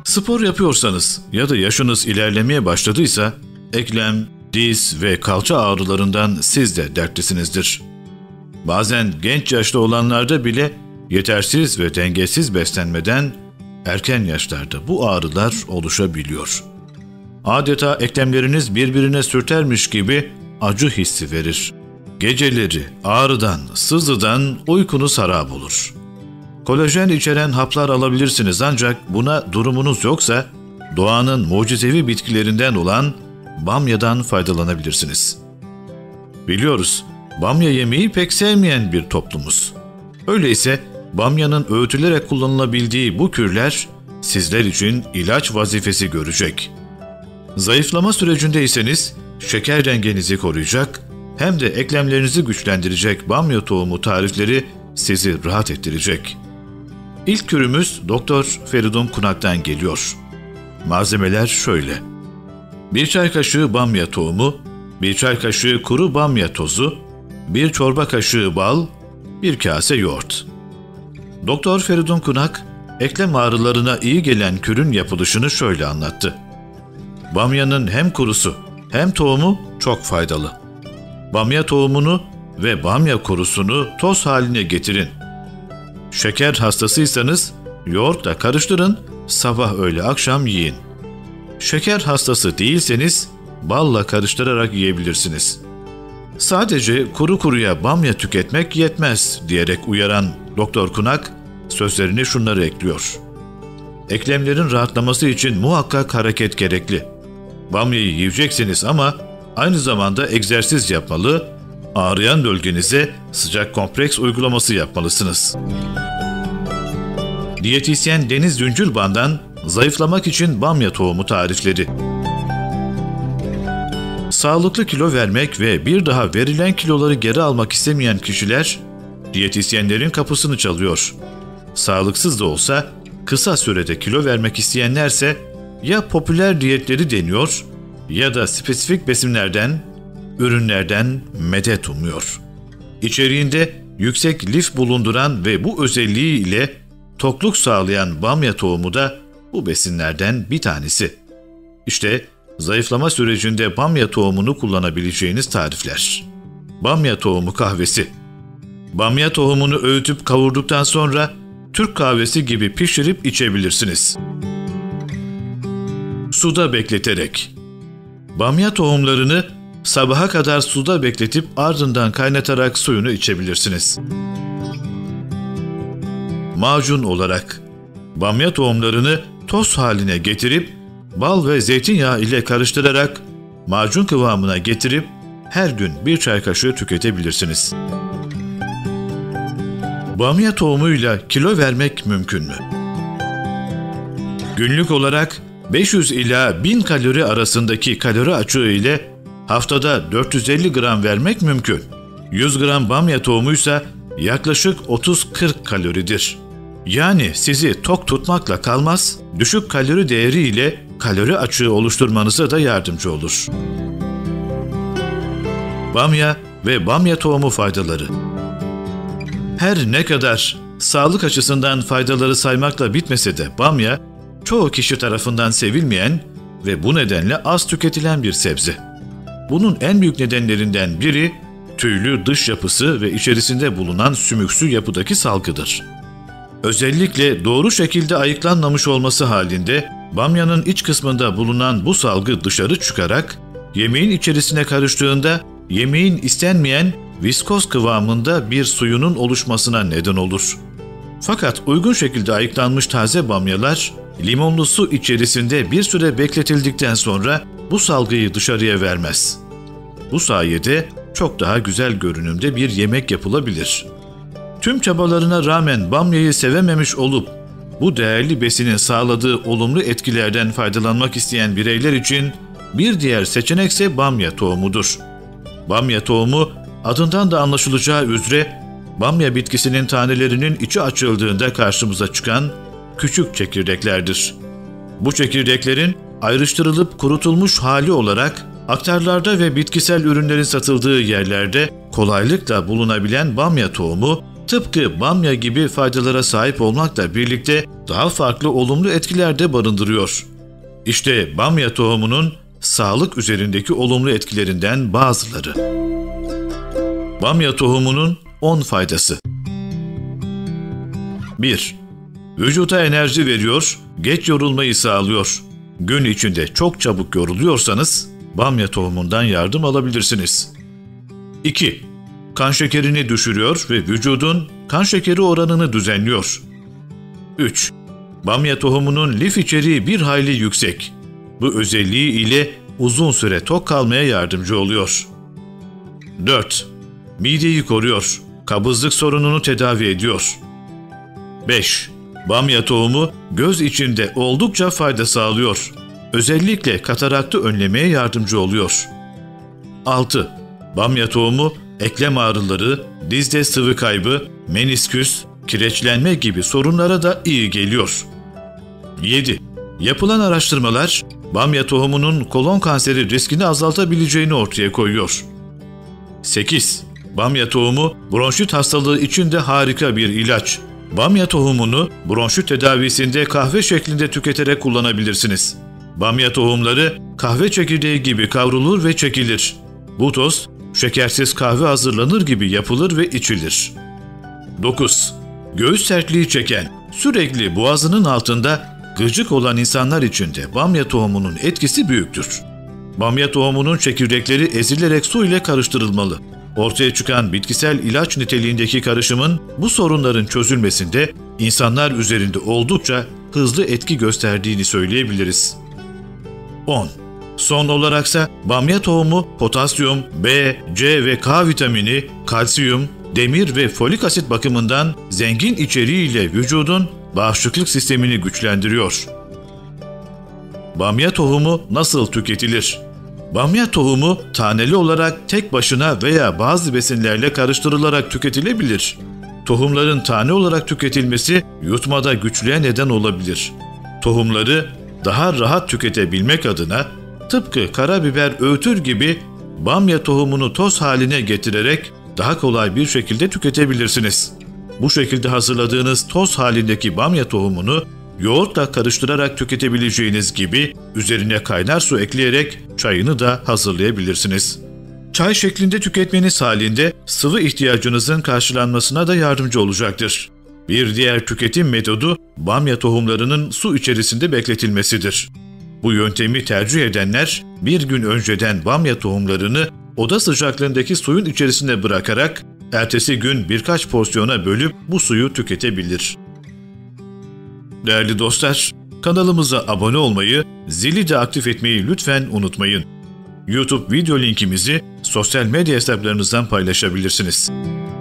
Spor yapıyorsanız ya da yaşınız ilerlemeye başladıysa eklem, diz ve kalça ağrılarından siz de dertlisinizdir. Bazen genç yaşta olanlarda bile yetersiz ve dengesiz beslenmeden erken yaşlarda bu ağrılar oluşabiliyor. Adeta eklemleriniz birbirine sürtermiş gibi acı hissi verir. Geceleri ağrıdan, sızıdan uykunuz harap olur. Kolajen içeren haplar alabilirsiniz ancak buna durumunuz yoksa doğanın mucizevi bitkilerinden olan bamyadan faydalanabilirsiniz. Biliyoruz, bamya yemeği pek sevmeyen bir toplumuz. Öyleyse bamyanın öğütülerek kullanılabildiği bu kürler sizler için ilaç vazifesi görecek. Zayıflama sürecindeyseniz şeker dengenizi koruyacak hem de eklemlerinizi güçlendirecek bamya tohumu tarifleri sizi rahat ettirecek. İlk kürümüz Doktor Feridun Kunak'tan geliyor. Malzemeler şöyle: 1 çay kaşığı bamya tohumu, 1 çay kaşığı kuru bamya tozu, 1 çorba kaşığı bal, 1 kase yoğurt. Doktor Feridun Kunak, eklem ağrılarına iyi gelen kürün yapılışını şöyle anlattı. Bamyanın hem kurusu hem tohumu çok faydalı. Bamya tohumunu ve bamya kurusunu toz haline getirin. Şeker hastasıysanız yoğurtla karıştırın, sabah öğle akşam yiyin. Şeker hastası değilseniz balla karıştırarak yiyebilirsiniz. Sadece kuru kuruya bamya tüketmek yetmez diyerek uyaran Doktor Kunak sözlerine şunları ekliyor. Eklemlerin rahatlaması için muhakkak hareket gerekli. Bamyayı yiyeceksiniz ama aynı zamanda egzersiz yapmalı, ağrıyan bölgenize sıcak kompreks uygulaması yapmalısınız. Diyetisyen Deniz Düncülban'dan zayıflamak için bamya tohumu tarifleri. Sağlıklı kilo vermek ve bir daha verilen kiloları geri almak istemeyen kişiler diyetisyenlerin kapısını çalıyor. Sağlıksız da olsa kısa sürede kilo vermek isteyenlerse ya popüler diyetleri deniyor ya da spesifik besinlerden, ürünlerden medet umuyor. İçeriğinde yüksek lif bulunduran ve bu özelliği ile tokluk sağlayan bamya tohumu da bu besinlerden bir tanesi. İşte zayıflama sürecinde bamya tohumunu kullanabileceğiniz tarifler. Bamya tohumu kahvesi. Bamya tohumunu öğütüp kavurduktan sonra Türk kahvesi gibi pişirip içebilirsiniz. Suda bekleterek. Bamya tohumlarını sabaha kadar suda bekletip ardından kaynatarak suyunu içebilirsiniz. Macun olarak. Bamya tohumlarını toz haline getirip bal ve zeytinyağı ile karıştırarak macun kıvamına getirip her gün 1 çay kaşığı tüketebilirsiniz. Bamya tohumuyla kilo vermek mümkün mü? Günlük olarak 500 ila 1000 kalori arasındaki kalori açığı ile haftada 450 gram vermek mümkün. 100 gram bamya tohumuysa yaklaşık 30-40 kaloridir. Yani sizi tok tutmakla kalmaz, düşük kalori değeri ile kalori açığı oluşturmanıza da yardımcı olur. Bamya ve bamya tohumu faydaları. Her ne kadar sağlık açısından faydaları saymakla bitmese de bamya, çoğu kişi tarafından sevilmeyen ve bu nedenle az tüketilen bir sebze. Bunun en büyük nedenlerinden biri tüylü dış yapısı ve içerisinde bulunan sümüksü yapıdaki salgıdır. Özellikle doğru şekilde ayıklanmamış olması halinde bamyanın iç kısmında bulunan bu salgı dışarı çıkarak yemeğin içerisine karıştığında yemeğin istenmeyen viskoz kıvamında bir suyunun oluşmasına neden olur. Fakat uygun şekilde ayıklanmış taze bamyalar limonlu su içerisinde bir süre bekletildikten sonra bu salgıyı dışarıya vermez. Bu sayede çok daha güzel görünümde bir yemek yapılabilir. Tüm çabalarına rağmen bamyayı sevememiş olup bu değerli besinin sağladığı olumlu etkilerden faydalanmak isteyen bireyler için bir diğer seçenekse bamya tohumudur. Bamya tohumu adından da anlaşılacağı üzere bamya bitkisinin tanelerinin içi açıldığında karşımıza çıkan küçük çekirdeklerdir. Bu çekirdeklerin ayrıştırılıp kurutulmuş hali olarak aktarlarda ve bitkisel ürünlerin satıldığı yerlerde kolaylıkla bulunabilen bamya tohumu tıpkı bamya gibi faydalara sahip olmakla birlikte daha farklı olumlu etkiler de barındırıyor. İşte bamya tohumunun sağlık üzerindeki olumlu etkilerinden bazıları. Bamya tohumunun 10 faydası. 1. Vücuda enerji veriyor, geç yorulmayı sağlıyor. Gün içinde çok çabuk yoruluyorsanız bamya tohumundan yardım alabilirsiniz. 2. Kan şekerini düşürüyor ve vücudun kan şekeri oranını düzenliyor. 3. Bamya tohumunun lif içeriği bir hayli yüksek. Bu özelliği ile uzun süre tok kalmaya yardımcı oluyor. 4. Mideyi koruyor, kabızlık sorununu tedavi ediyor. 5. Bamya tohumu göz içinde oldukça fayda sağlıyor. Özellikle kataraktı önlemeye yardımcı oluyor. 6. Bamya tohumu eklem ağrıları, dizde sıvı kaybı, menisküs, kireçlenme gibi sorunlara da iyi geliyor. 7. Yapılan araştırmalar bamya tohumunun kolon kanseri riskini azaltabileceğini ortaya koyuyor. 8. Bamya tohumu bronşit hastalığı için de harika bir ilaç. Bamya tohumunu bronşit tedavisinde kahve şeklinde tüketerek kullanabilirsiniz. Bamya tohumları kahve çekirdeği gibi kavrulur ve çekilir. Bu toz, şekersiz kahve hazırlanır gibi yapılır ve içilir. 9. Göğüs sertliği çeken, sürekli boğazının altında gıcık olan insanlar için de bamya tohumunun etkisi büyüktür. Bamya tohumunun çekirdekleri ezilerek su ile karıştırılmalı. Ortaya çıkan bitkisel ilaç niteliğindeki karışımın bu sorunların çözülmesinde insanlar üzerinde oldukça hızlı etki gösterdiğini söyleyebiliriz. 10. Son olaraksa bamya tohumu potasyum, B, C ve K vitamini, kalsiyum, demir ve folik asit bakımından zengin içeriğiyle vücudun bağışıklık sistemini güçlendiriyor. Bamya tohumu nasıl tüketilir? Bamya tohumu taneli olarak tek başına veya bazı besinlerle karıştırılarak tüketilebilir. Tohumların tane olarak tüketilmesi yutmada güçlüğe neden olabilir. Tohumları daha rahat tüketebilmek adına tıpkı karabiber öğütür gibi bamya tohumunu toz haline getirerek daha kolay bir şekilde tüketebilirsiniz. Bu şekilde hazırladığınız toz halindeki bamya tohumunu yoğurtla karıştırarak tüketebileceğiniz gibi üzerine kaynar su ekleyerek çayını da hazırlayabilirsiniz. Çay şeklinde tüketmeniz halinde sıvı ihtiyacınızın karşılanmasına da yardımcı olacaktır. Bir diğer tüketim metodu bamya tohumlarının su içerisinde bekletilmesidir. Bu yöntemi tercih edenler bir gün önceden bamya tohumlarını oda sıcaklığındaki suyun içerisine bırakarak ertesi gün birkaç porsiyona bölüp bu suyu tüketebilir. Değerli dostlar, kanalımıza abone olmayı, zili de aktif etmeyi lütfen unutmayın. YouTube video linkimizi sosyal medya hesaplarınızdan paylaşabilirsiniz.